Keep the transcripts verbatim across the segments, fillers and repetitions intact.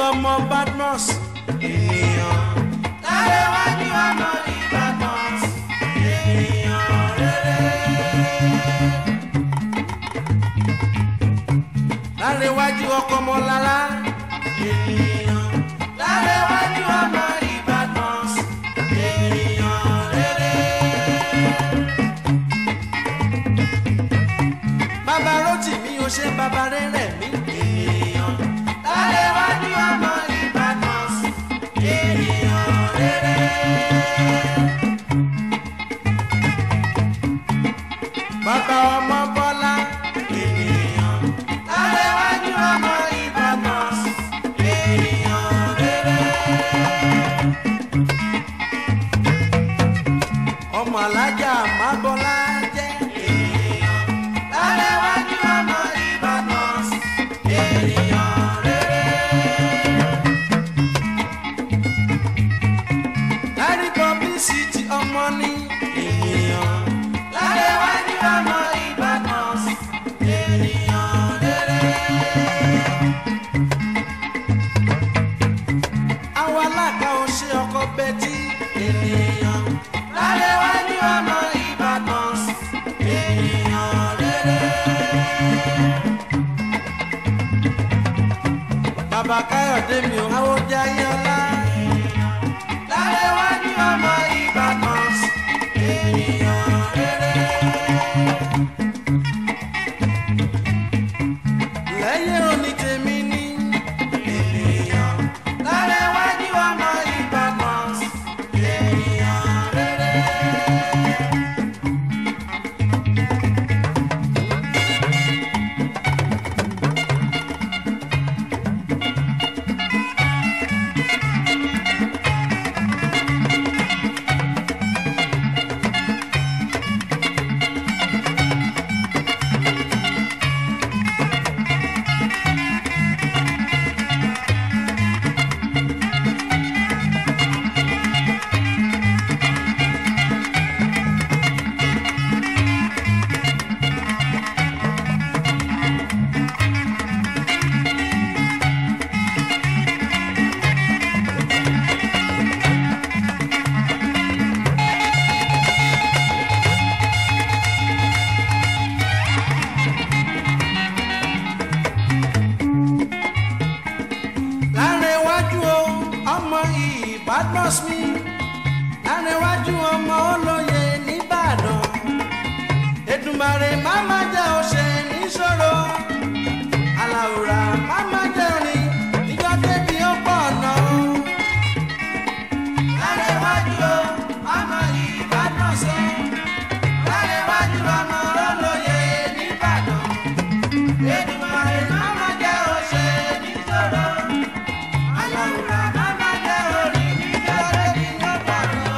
ọmọ Badmus. Ènìyàn Lanre wájú ọmọ Badmus. Ènìyàn rere. Lanre wájú ọkọ ọmọ Lálá. Ènìyàn Lanre wájú ọmọ Badmus. Ènìyàn rere. Bàbá Rótìmí ó ṣe bàbá rere mi. Ènìyàn Lanre wájú ọmọ Badmus. Ènìyàn rere. Bàbá ọmọ Bọ́lá. Ènìyàn Lanre wájú ọmọ Badmus. Ènìyàn rere. Ọmọ alájà má Bọ́lá jẹ́. Ènìyàn Lanre wájú ọmọ Badmus. Ènìyàn rere. Lárí publicity ọmọ ní. Ènìyàn Lanre wájú ọmọ Badmus. Ènìyàn rere. Àwọn alága ò ṣe ọkọ bẹ́tí. Ènìyàn Lanre wájú ọmọ Badmus. Ènìyàn rere. Bàbá Káyọ̀dé mi ò háwó jẹ́ ayọ́lá. Lanre wájú ọmọ Badmus. Ènìyàn rere. Lẹ́yìn òní tèmi ní. Ènìyàn Lanre wájú ọmọ Badmus. Ènìyàn rere. Lanre wájú ọmọ Badmus mi. Lanre wájú ọmọ olóye nìbàdàn. Èdùmàrè má má jẹ́ ó ṣe níṣòro. Aláwùrà má má jẹ́ orin níjọ́ débi ó pọ̀ náà. Lanre wájú ọmọ Badmus. Lanre wájú ọmọ olóye nìbàdàn. Èdùmàrè má má jẹ́ ó ṣe níṣòro. Aláwùrà má má jẹ́ orin níjọ́ débi ó pọ̀ náà.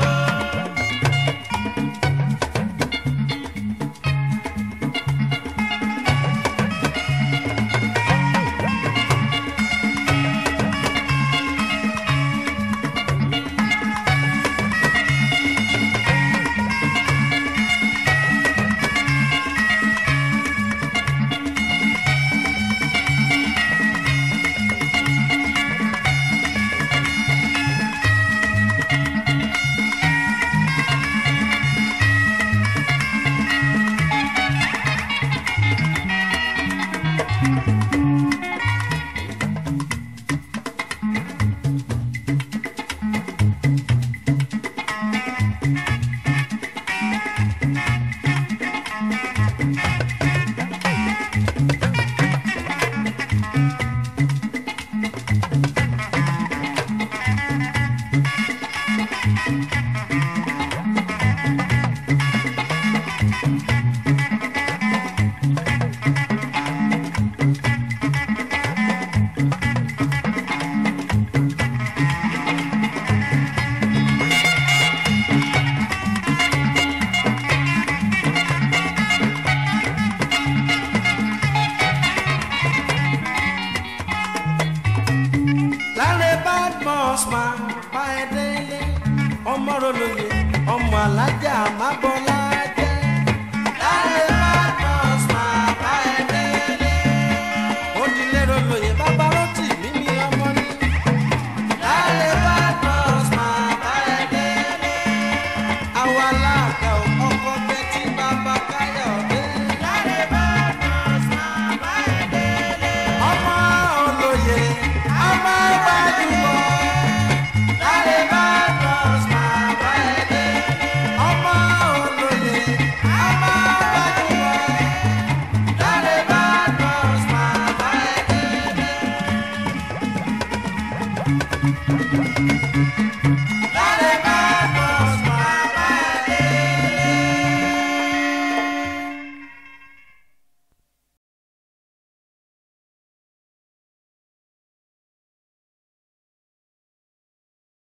Badmus máa bá ẹ délé. Ọmọ Rolóye, ọmọ alájà má Bọ́lá.